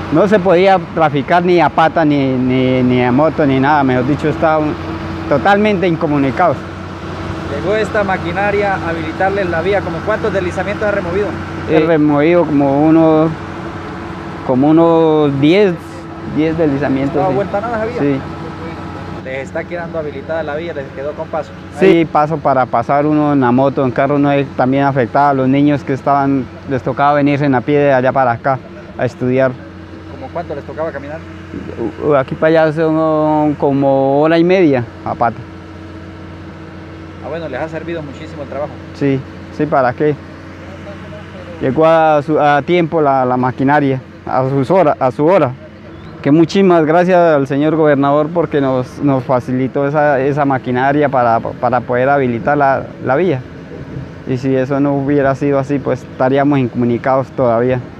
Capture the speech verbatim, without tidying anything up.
no se podía traficar ni a pata, ni, ni, ni a moto, ni nada, mejor dicho, estaban totalmente incomunicados. Llegó esta maquinaria a habilitarles la vía. ¿Como cuántos deslizamientos ha removido? He removido como unos, como unos diez, diez deslizamientos. ¿No sí. vuelta nada esa vía? Sí. Les está quedando habilitada la vía, les quedó con paso. Sí, paso para pasar uno en la moto, en carro no hay, también afectaba a los niños que estaban, les tocaba venirse en a pie de allá para acá a estudiar. ¿Cómo cuánto les tocaba caminar? Aquí para allá son como hora y media a pata. Ah, bueno, les ha servido muchísimo el trabajo. Sí, sí, ¿para qué? Llegó a, su, a tiempo la, la maquinaria, a, sus hora, a su hora. Que muchísimas gracias al señor gobernador porque nos, nos facilitó esa, esa maquinaria para, para poder habilitar la, la vía. Y si eso no hubiera sido así, pues estaríamos incomunicados todavía.